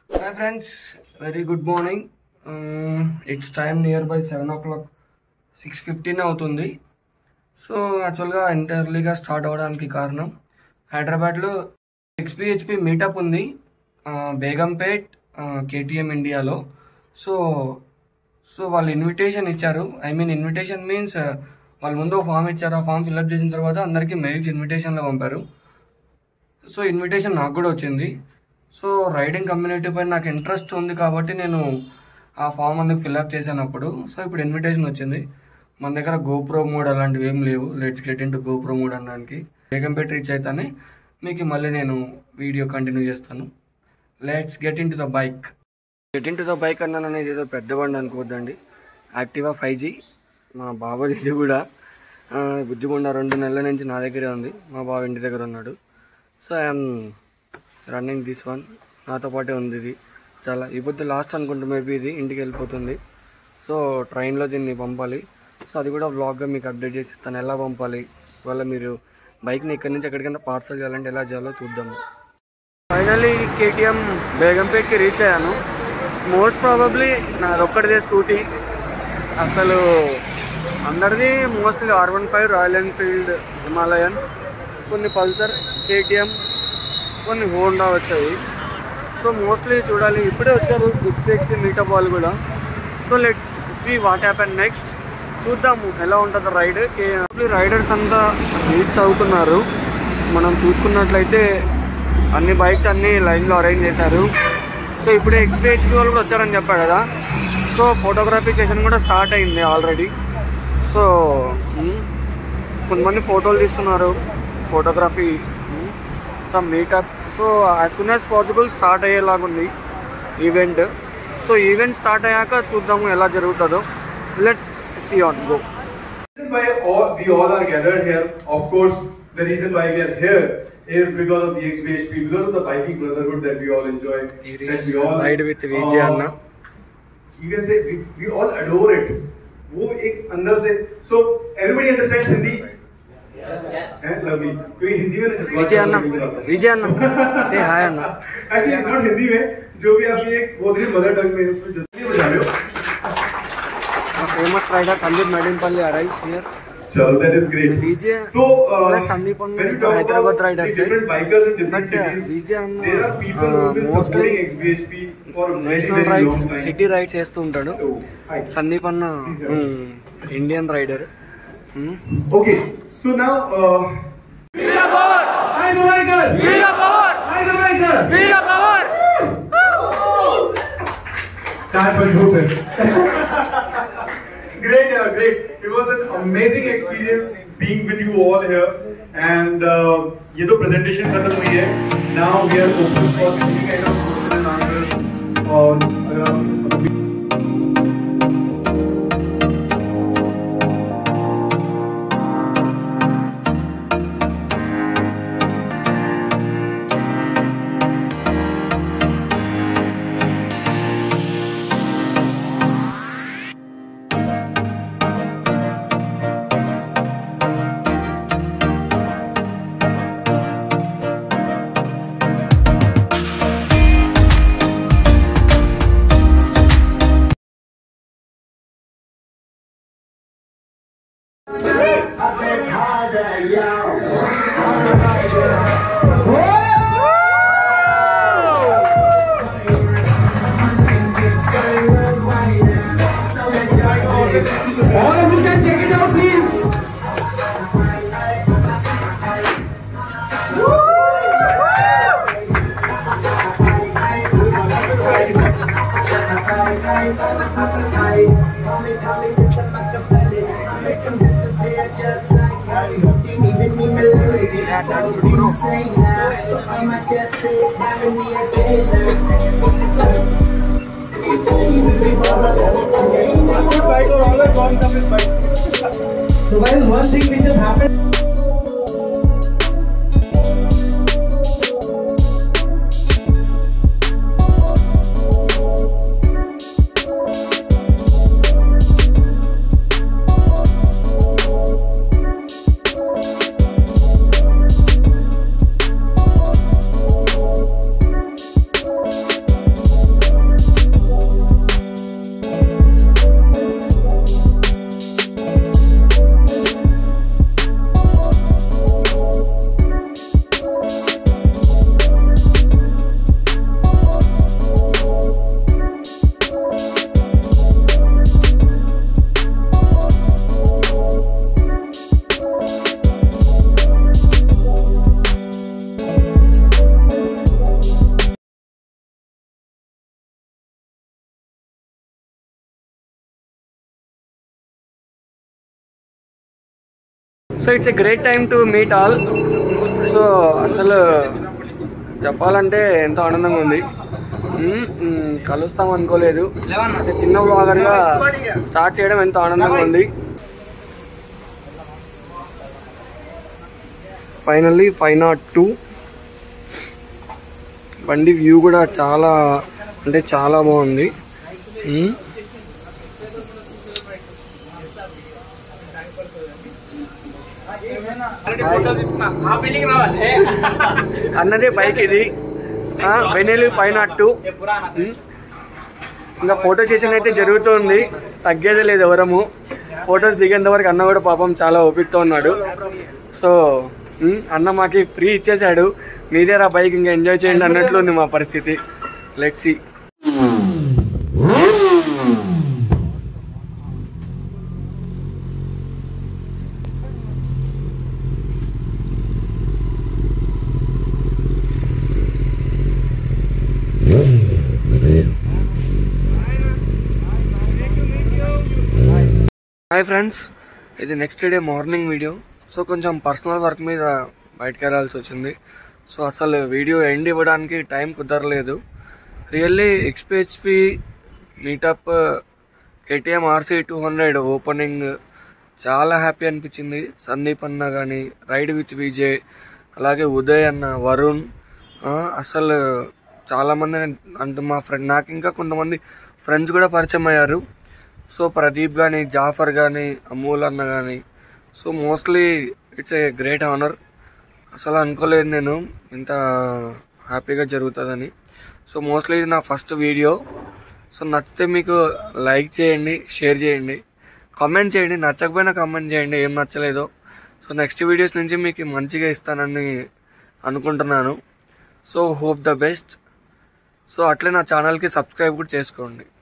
Hi friends, very good morning. It's time nearby 7 o'clock, 6:15 అవుతుంది. So యాక్చువల్గా ఇంత ఎర్లీగా స్టార్ట్ అవ్వడానికి కారణం హైదరాబాద్లో XPHP మీటప్ ఉంది, బేగంపేట్ KTM ఇండియాలో. సో వాళ్ళు ఇన్విటేషన్ ఇచ్చారు. ఇన్విటేషన్ మీన్స్ వాళ్ళు ముందు ఫామ్ ఇచ్చారు. ఆ ఫామ్ ఫిల్అప్ చేసిన తర్వాత అందరికీ మెయిల్స్ ఇన్విటేషన్లో పంపారు. సో ఇన్విటేషన్ నాకు కూడా వచ్చింది. సో రైడింగ్ కమ్యూనిటీ పైన నాకు ఇంట్రెస్ట్ ఉంది కాబట్టి నేను ఆ ఫామ్ అనేది ఫిల్అప్ చేశాను అప్పుడు. సో ఇప్పుడు ఇన్విటేషన్ వచ్చింది. మన దగ్గర గోప్రో మోడ్ అలాంటివి ఏం లేవు. Let's get into GoPro mode అనడానికి బేగంపేట రీచ్ అయితేనే మీకు మళ్ళీ నేను వీడియో కంటిన్యూ చేస్తాను. Let's get into the bike. అన్నాను అనేది ఏదో పెద్ద బండి అనుకోవద్దండి. యాక్టివా 5G మా బాబాది. ఇది కూడా బుజ్జిగొండ 2 నెలల నుంచి నా దగ్గరే ఉంది. మా బాబు ఇంటి దగ్గర ఉన్నాడు. So I'm running this one. నాతో పాటే ఉంది ఇది. చాలా ఇప్పుడు లాస్ట్ అనుకుంటా, మేబీ ఇది ఇంటికి వెళ్ళిపోతుంది. సో ట్రైన్లో దీన్ని పంపాలి. సో అది కూడా వ్లాగ్గా మీకు అప్డేట్ చేసి తను ఎలా పంపాలి, ఇవాళ మీరు బైక్ని ఇక్కడి నుంచి ఎక్కడికైనా పార్సల్ చేయాలంటే ఎలా చేయాలో చూద్దాము. ఫైనల్లీ KTM బేగంపేట్కి రీచ్ అయ్యాను. మోస్ట్ ప్రాబబ్లీ నాది ఒక్కటిదే స్కూటీ. అసలు అందరిది mostly R15, Royal Enfield, Himalayan, కొన్ని పల్సర్, KTM, కొన్ని హోండా వచ్చాయి. సో మోస్ట్లీ చూడాలి. ఇప్పుడే వచ్చారు XPHP మీటప్ వాళ్ళు కూడా. So let's see what happen next. చూద్దాము ఎలా ఉంటుందో రైడ్. రైడర్స్ అంతా రీచ్ అవుతున్నారు. మనం చూసుకున్నట్లయితే అన్ని బైక్స్ అన్నీ లైన్లో అరేంజ్ చేశారు. సో ఇప్పుడే XPHP వాళ్ళు కూడా వచ్చారని చెప్పారు కదా. సో ఫోటోగ్రఫీ సెషన్ కూడా స్టార్ట్ అయింది ఆల్రెడీ. సో కొంతమంది ఫోటోలు తీస్తున్నారు. Photography some meetup. So as soon as possible start అయ్యేలాగుంది ఈవెంట్. సో ఈవెంట్ స్టార్ట్ అయ్యాక చూద్దాము ఎలా జరుగుతుందో. Let's see on go. We all are gathered here. Of course, the reason why we are here is because of the XPHP, because of the biking brotherhood that we all enjoy. That we all ride with VJ Anna. You can say we all adore it. वो एक अंदर से. So everybody understands Hindi? Yes. Lovely. कोई हिंदी में VJ Anna say hi Anna. Actually not Hindi में, जो भी आपकी एक वो मेरी मदर टंग में उसमें जल्दी बजा रहे हो. Famous rider Sandeep Medinpalli arrives here. चलो, that is great. VJ तो Sandeep Hyderabad rider different bikers in different cities. VJ Anna There are people who have been supporting XPHP for national very rides, long time. City rides చేస్తూ ఉంటాడు. సందీప్ అన్న Indian rider. Okay, so now Veera Power! I the biker! Veera Power! I the biker! Veera Power! Time for you. Great, great. It was an amazing experience being with you all here. And ये तो presentation खत्म हुई है. Now we are open for any kind of question and answers. और all of you can check it out, please. So while one thing which has happened so it's a great time to meet all. So అసలు చెప్పాలంటే ఎంతో ఆనందంగా ఉంది. కలుస్తాం అనుకోలేదు. అసలు చిన్న బ్లాగర్గా స్టార్ట్ చేయడం ఎంతో ఆనందంగా ఉంది. ఫైనల్లీ 502 బండి వ్యూ కూడా చాలా అంటే చాలా బాగుంది. అన్నదే బైక్ ఇది, వెనెల్ 502. ఇంకా ఫోటో సెషన్ అయితే జరుగుతుంది, తగ్గేదే లేదు ఎవరము. ఫొటోస్ దిగేంత వరకు అన్న కూడా పాపం చాలా ఓపికతో ఉన్నాడు. సో అన్న మాకి ఫ్రీ ఇచ్చేసాడు, మీదేరా బైక్ ఇంకా ఎంజాయ్ చేయండి అన్నట్లు ఉంది మా పరిస్థితి. Let's see. హాయ్ ఫ్రెండ్స్, ఇది next day morning video. So కొంచెం పర్సనల్ వర్క్ మీద బయటకు వెళ్ళాల్సి వచ్చింది. సో అసలు వీడియో ఎండ్ ఇవ్వడానికి టైం కుదరలేదు. Really XP meetup KTM RC 200 opening చాలా హ్యాపీ అనిపించింది. సందీప్ అన్న కానీ, రైడ్ విత్ విజయ్, అలాగే ఉదయ్ అన్న, వరుణ్, అసలు చాలామంది అంటే మా ఫ్రెండ్, నాకు ఇంకా కొంతమంది ఫ్రెండ్స్ కూడా పరిచయం అయ్యారు. సో ప్రదీప్ కానీ, జాఫర్ కానీ, అమూల్ అన్న కానీ. So mostly it's a great honour. అసలు అనుకోలేదు నేను ఇంత హ్యాపీగా జరుగుతుందని. సో మోస్ట్లీ ఇది నా ఫస్ట్ వీడియో. సో నచ్చితే మీకు లైక్ చేయండి, షేర్ చేయండి, కామెంట్ చేయండి. నచ్చకపోయినా కామెంట్ చేయండి ఏం నచ్చలేదో. సో నెక్స్ట్ వీడియోస్ నుంచి మీకు మంచిగా ఇస్తానని అనుకుంటున్నాను. So hope the best. So అట్లే నా ఛానల్కి సబ్స్క్రైబ్ కూడా చేసుకోండి.